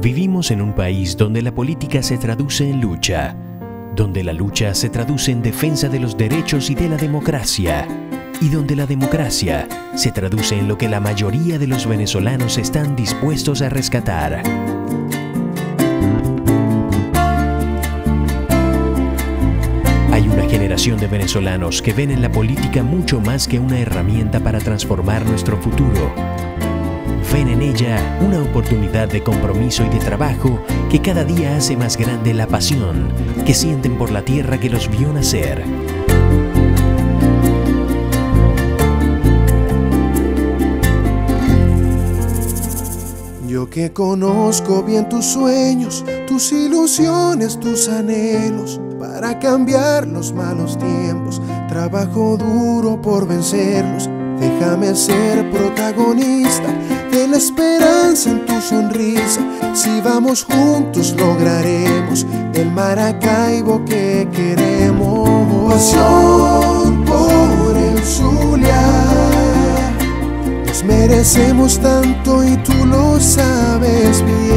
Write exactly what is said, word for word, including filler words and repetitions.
Vivimos en un país donde la política se traduce en lucha, donde la lucha se traduce en defensa de los derechos y de la democracia, y donde la democracia se traduce en lo que la mayoría de los venezolanos están dispuestos a rescatar. Hay una generación de venezolanos que ven en la política mucho más que una herramienta para transformar nuestro futuro. Ven en ella una oportunidad de compromiso y de trabajo que cada día hace más grande la pasión que sienten por la tierra que los vio nacer. Yo que conozco bien tus sueños, tus ilusiones, tus anhelos, para cambiar los malos tiempos, trabajo duro por vencerlos. Déjame ser protagonista de la esperanza en tu sonrisa. Si vamos juntos lograremos el Maracaibo que queremos. Pasión por el Zulia, nos merecemos tanto y tú lo sabes bien.